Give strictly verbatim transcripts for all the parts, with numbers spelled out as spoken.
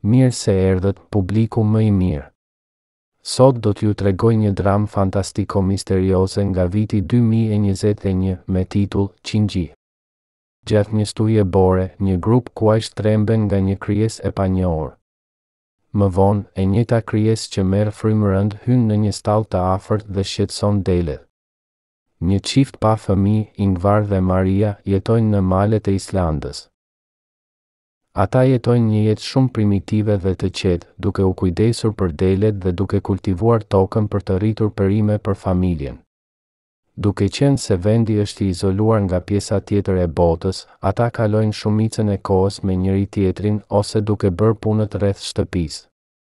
Mirë se erdhët, publiku më i mirë. Sot do t'ju tregoj një dramë fantastiko-misterioze nga viti dy mijë e njëzet e një me titull Qingji. Gjatë një stuje bore, një grup kuajsh tremben nga një krijes e panjohur. Më vonë, e njëjta krijes që merr frymë rënd hyn në një stall të afërt dhe shqetëson delet. Një çift pa fëmijë, Ingvar dhe Maria, jetojnë në malet e Islandës. Ata jetojnë një jetë shumë primitive dhe të qetë, duke u kujdesur për delet dhe duke kultivuar tokën për të rritur perime për familjen. Duke qenë se vendi është i izoluar nga pjesa tjetër e botës, ata kalojnë shumicën e kohës me njëri tjetrin ose duke bërë punët rreth shtëpisë.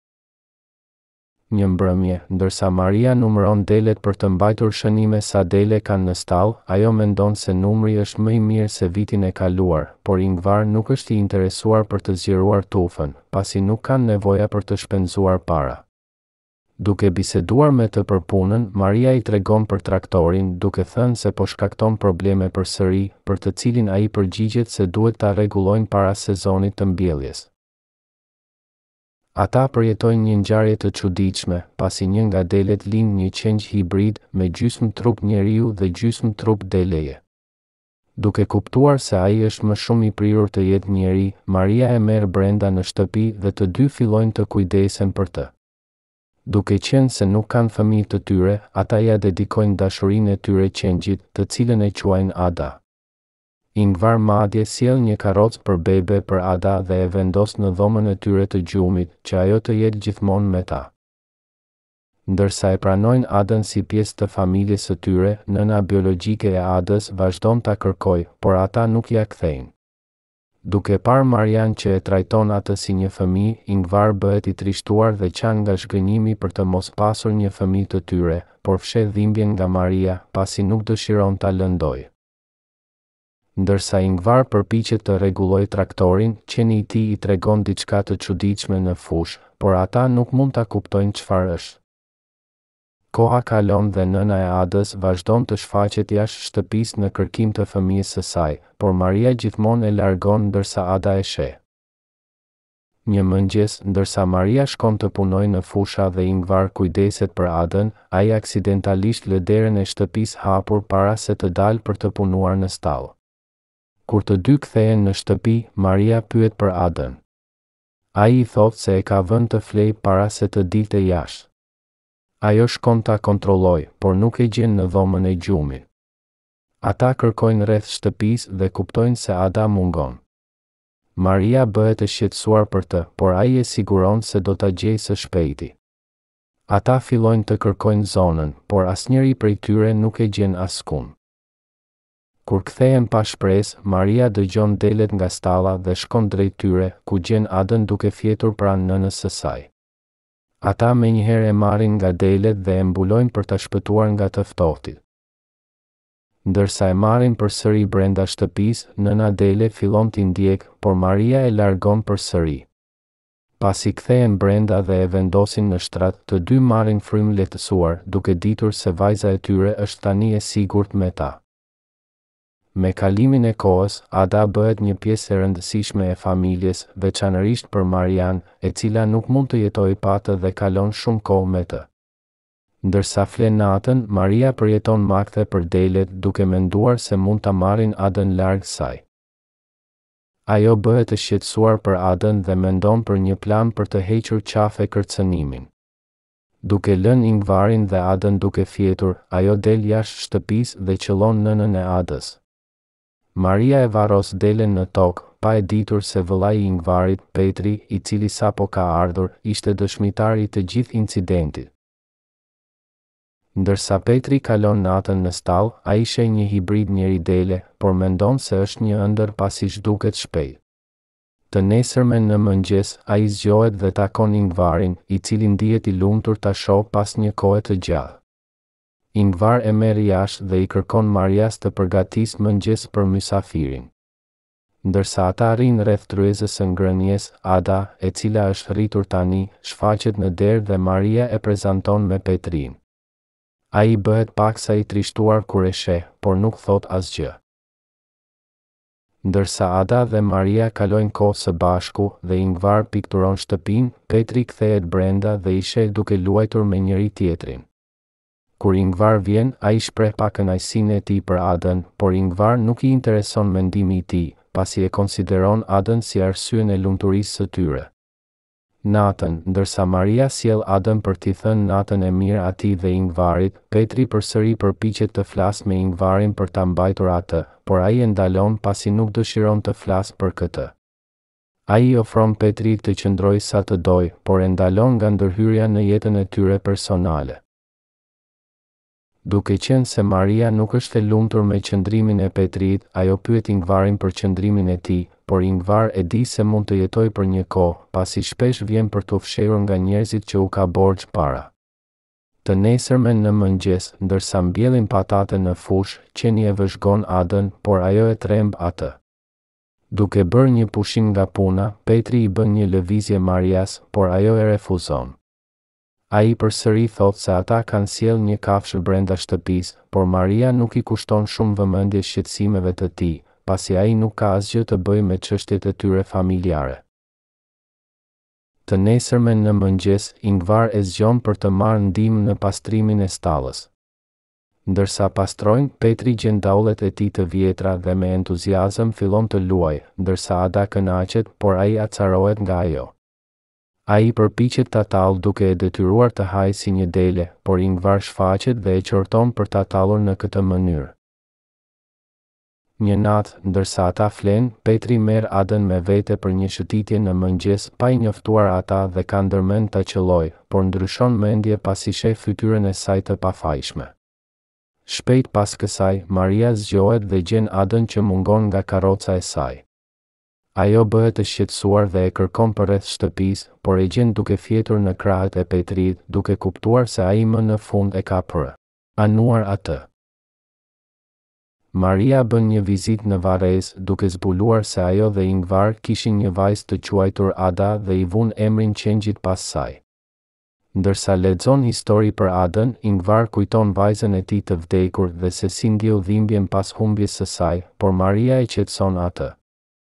Një mbrëmje, ndërsa Maria numëron delet për të mbajtur shënime sa dele kanë në stall, ajo mendon se numri është më i mirë se vitin e kaluar, por Ingvar nuk është i interesuar për të zgjeruar tufën, pasi nuk kanë nevoja për të shpenzuar para. Duke biseduar me të për punën, Maria i tregon për traktorin, duke thënë se po shkakton probleme përsëri, për të cilin ai përgjigjet se duhet ta rregullojnë para sezonit të mbjelljes. Ata përjetojnë një ngjarje të çuditshme, pasi një nga delet lind një qengj hibrid me gjysmë trup njeriu dhe gjysmë trup deleje. Duke kuptuar se ai është më shumë i prirur të jetë njeri, Maria e merr brenda në shtëpi dhe të dy fillojnë të kujdesen për të. Duke qenë se nuk kanë fëmijë të tyre, ata ja dedikojnë dashurinë e tyre qengjit, të cilën e quajnë Ada. Ingvar madje sjell një karrocë për bebe për Ada dhe e vendos në dhomën e tyre të gjumit, që ajo të jetë gjithmonë me ta. Ndërsa e pranojnë Adën si pjesë të familjes së tyre, nëna biologjike e Adës vazhdon ta kërkojë, por ata nuk ja kthejnë. Duke parë Marian që e trajton atë si një fëmijë, Ingvar bëhet i trishtuar dhe qan nga shgënjimi për të mos pasur një fëmijë të tyre, por fshet dhimbjen nga Maria, pasi nuk dëshiron ta lëndojë. Ndërsa Ingvar përpiqet të rregullojë traktorin, qeni i tij i tregon diçka të çuditshme në fushë, por ata nuk mund ta kuptojnë çfarë është. Koha kalon dhe nëna e Adës vazhdon të shfaqet jashtë shtëpisë në kërkim të fëmijës së saj, por Maria gjithmonë e largon ndërsa Ada e sheh. Një mëngjes, ndërsa Maria shkon të punojë në fusha dhe Ingvar kujdeset për Adën, ai aksidentalisht lë derën e shtëpisë hapur para se të dalë për të punuar në stall. Kur të dy kthehen në shtëpi, Maria pyet për Adën. Ai i thotë se e ka vënë të flej para se të dilte jashtë. Ajo shkon ta kontrollojë, por nuk e gjen në dhomën e gjumit. Ata kërkojnë rreth shtëpisë dhe kuptojnë se Ada mungon. Maria bëhet e shqetësuar për të, por ai e siguron se do ta gjejë së shpejti. Ata fillojnë të kërkojnë zonën, por asnjëri prej tyre nuk e gjen askund. Kur kthehen pa shpresë, Maria dëgjon delet nga stalla dhe shkon drejt tyre, ku gjen Adën duke fjetur pranë nënës së saj. Ata menjëherë e marrin nga delet dhe e mbulojnë për ta shpëtuar nga të ftohtit. Ndërsa e marrin përsëri brenda shtëpisë, nëna dele fillon t'i ndjek, por Maria e largon përsëri. Pasi kthehen brenda dhe e vendosin në shtrat, të dy marrin frymë lehtësuar, duke ditur se vajza e tyre është tani e sigurt me ta. Me kalimin e kohës, Ada bëhet një pjesë e rëndësishme e familjes, veçanërisht për Marian, e cila nuk mund të jetojë pa të dhe kalon shumë kohë me të. Ndërsa flen natën, Maria përjeton makthe për delet, duke menduar se mund ta marrin Adën larg saj. Ajo bëhet e shqetësuar për Adën dhe mendon për një plan për të hequr qafe kërcënimin. Duke lënë Ingvarin dhe Adën duke fjetur, ajo del jashtë shtëpisë dhe qëllon nënën e Adës. Maria e varros delen në tokë, pa e ditur se vëllai i Ingvarit, Petri, i cili sapo ka ardhur, ishte dëshmitar i të gjithë incidentit. Ndërsa Petri kalon natën në stall, ai sheh një hibrid njeri dele, por mendon se është një ëndër pasi zhduket shpejt. Të nesërmen në mëngjes, ai zgjohet dhe takon Ingvarin, i cili ndihet i lumtur ta shohë pas një kohe të gjatë. Ingvar e merr jashtë dhe i kërkon Marias të përgatisë mëngjes për mysafirin. Ndërsa ata rrinë rreth tryezës së ngrënies, Ada, e cila është rritur tani, shfaqet në derë dhe Maria e prezanton me Petrin. Ai bëhet paksa i trishtuar kur e sheh, por nuk thot asgjë. Ndërsa Ada dhe Maria kalojnë kohë së bashku dhe Ingvar pikturon shtëpinë, Petri kthehet brenda dhe i sheh duke luajtur me njëri tjetrin. Kur Ingvar vjen, ai shpreh pa kënaqësinë e tij për Adën, por Ingvar nuk i intereson mendimi i tij, pasi e konsideron Adën si arsyen e lumturisë së tyre. Natën, ndërsa Maria sjell Adën për t'i thënë natën e mirë atij dhe Ingvarit, Petri përsëri përpiqet të flasë me Ingvarin për ta mbajtur atë, por ai e ndalon pasi nuk dëshiron të flasë për këtë. Ai i ofron Petrit të qëndrojë sa të dojë, por e ndalon nga ndërhyrja në jetën e tyre personale. Duke qenë se Maria nuk është e lumtur me qëndrimin e Petrit, ajo pyet Ingvarin për qëndrimin e tij, por Ingvar e di se mund të jetojë për një kohë, pasi shpesh vjen për t'u fshehur nga njerëzit që u ka borxh para. Të nesërmen në mëngjes, ndërsa mbjellin patate në fushë, qeni e vëzhgon Adën, por ajo e tremb atë. Duke bërë një pushim nga puna, Petri i bën një lëvizje Marias, por ajo e refuzon. Ai përsëri thot se ata kanë sjell një kafshë brenda shtëpisë, por Maria nuk i kushton shumë vëmendje shqetësimeve të tij, pasi ai nuk ka asgjë të bëjë me çështjet e tyre familjare. Të nesërmen në mëngjes, Ingvar e zgjon për të marrë ndihmë në pastrimin e stallës. Ndërsa pastrojnë, Petri gjen daullet e tij të vjetra dhe me entuziazëm fillon të luajë, ndërsa Ada kënaqet, por ai acarohet nga ajo. Ai përpiqet ta tallë duke e detyruar të hajë si një dele, por Ingvar shfaqet dhe e qorton për ta tallur në këtë mënyrë. Një natë, ndërsa ata flenë, Petri merr Adën me vete për një shëtitje në mëngjes, pa i njoftuar ata dhe ka ndërmend ta qellojë, por ndryshon mendje pasi sheh fytyrën e saj të pafajshme. Shpejt pas kësaj, Maria zgjohet dhe gjen Adën që mungon nga karroca e saj. Ajo bëhet e shqetësuar dhe e kërkon përreth shtëpisë, por e gjen duke fjetur në krahët e Petrit, duke kuptuar se ai më në fund e ka pranuar atë. Maria bën një vizitë në Varrezë, duke zbuluar se ajo dhe Ingvar kishin një vajzë të quajtur Ada dhe i vun emrin Qengjit pas saj. Ndërsa lexon histori për Adën, Ingvar kujton vajzën e tij të vdekur dhe se si ndjeu dhimbjen pas humbjes së saj, por Maria e qetëson atë.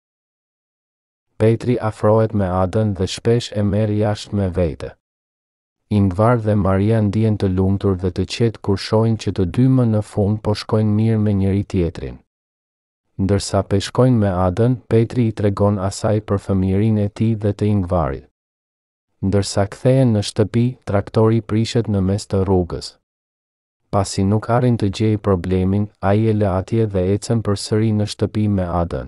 Petri afrohet me Adën dhe shpesh e merr jashtë me vete. Ingvar dhe Maria ndihen të lumtur dhe të qetë kur shohin që të dy më në fund po shkojnë mirë me njëri tjetrin. Ndërsa peshkojnë me Adën, Petri i tregon asaj për fëmijërinë e tij dhe të Ingvarit. Ndërsa kthehen në shtëpi, traktori prishet në mes të rrugës. Pasi nuk arrin të gjejë problemin, ai e lë atje dhe ecën përsëri në shtëpi me Adën.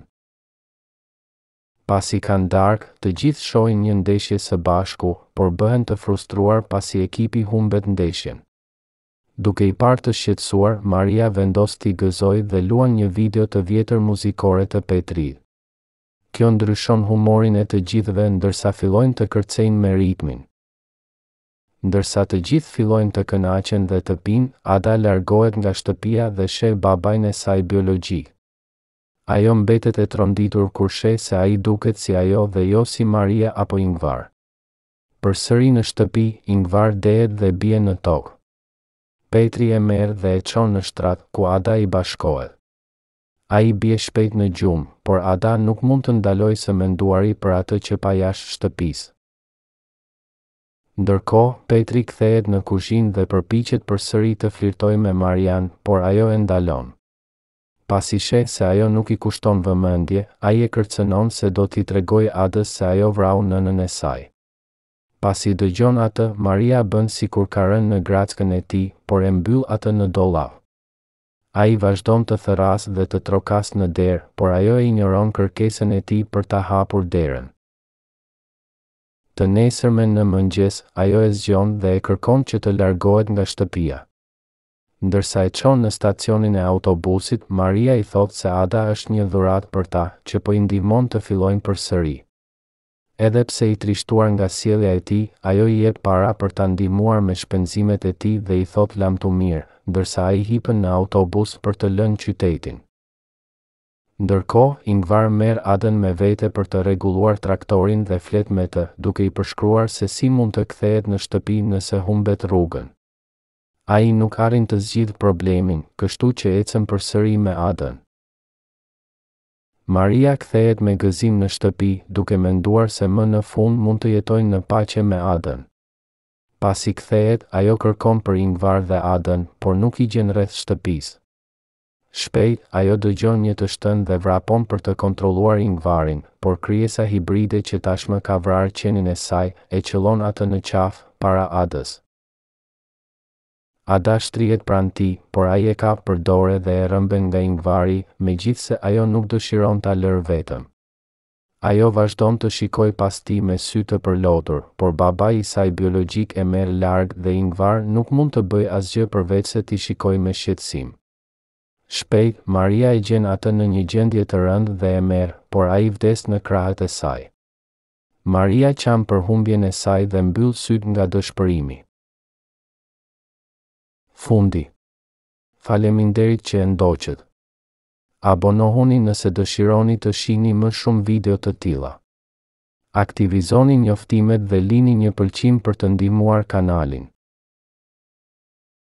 Pasi kanë darkë, të gjithë shohin një ndeshje së bashku, por bëhen të frustruar pasi ekipi humbet ndeshjen. Duke i parë të shqetësuar, Maria vendos t'i gëzojë dhe luan një video të vjetër muzikore të Petrit. Kjo ndryshon humorin e të gjithëve ndërsa fillojnë të kërcejnë me ritmin. Ndërsa të gjithë fillojnë të kënaqen dhe të pinë, Ada largohet nga shtëpia dhe sheh babajnë e saj biologjik. Ajo mbetet e tronditur kur sheh se ai duket si ajo dhe jo si Maria apo Ingvar. Përsëri në shtëpi, Ingvar dehet dhe bie në tokë. Petri e merr dhe e çon në shtrat, ku Ada i bashkohet. Ai bie shpejt në gjumë, por Ada nuk mund të ndalojë së menduari për atë që pa jashtë shtëpisë. Ndërkohë, Petri kthehet në kuzhinë dhe përpiqet përsëri të flirtojë me Marian, por ajo e ndalon. Pasi sheh se ajo nuk i kushton vëmendje, ai e kërcënon se do t'i tregojë Adës se ajo vrau nënën e saj. Pasi dëgjon atë, Maria bën sikur ka rënë në grackën e tij, por e mbyll atë në dollap. Ai vazhdon të thërras dhe të trokas në derë, por ajo e injoron kërkesën e tij për ta hapur derën. Të nesërmen në mëngjes, ajo e zgjon dhe e kërkon që të largohet nga shtëpia. Ndërsa e çon në stacionin e autobusit, Maria i thot se Ada është një dhuratë për ta, që po i ndihmon të fillojnë përsëri. Edhe pse i trishtuar nga sjellja e tij, ajo i jep para për ta ndihmuar me shpenzimet e tij dhe i thot lamtu mirë, ndërsa ai hipën në autobus për të lënë qytetin. Ndërkohë, Ingvar merr Adën me vete për të rregulluar traktorin dhe flet me të, duke i përshkruar se si mund të kthehet në shtëpi nëse humbet rrugën. Ai nuk arrin të zgjidhë problemin, kështu që ecën përsëri me Adën. Maria kthehet me gëzim në shtëpi, duke menduar se më në fund mund të jetojnë në paqe me Adën. Pasi kthehet, ajo kërkon për Ingvar dhe Adën, por nuk i gjen rreth shtëpisë. Shpejt, ajo dëgjon një të shtënë dhe vrapon për të kontrolluar Ingvarin, por krijesa hibride që tashmë ka vrarë qenin e saj, e qëllon atë në qafë, para Adës. Ada shtrihet pranë tij, por ai e ka për dorë dhe e rrëmben nga Ingvari, megjithse ajo nuk dëshiron ta lërë vetëm. Ajo vazhdon të shikoj pas tij me sy të përlotur, por babai i saj biologjik e merr larg dhe Ingvar nuk mund të bëjë asgjë përveç se t'i shikoj me shqetësim. Shpejt, Maria e gjen atë në një gjendje të rëndë dhe e merr, por ai vdes në krahët e saj. Maria qan për humbjen e saj dhe mbyll syt nga dëshpërimi. Fundi. Faleminderit që e ndoqët. Abonohuni nëse dëshironi të shihni më shumë video të tilla. Aktivizoni njoftimet dhe lini një pëlqim për të ndihmuar kanalin.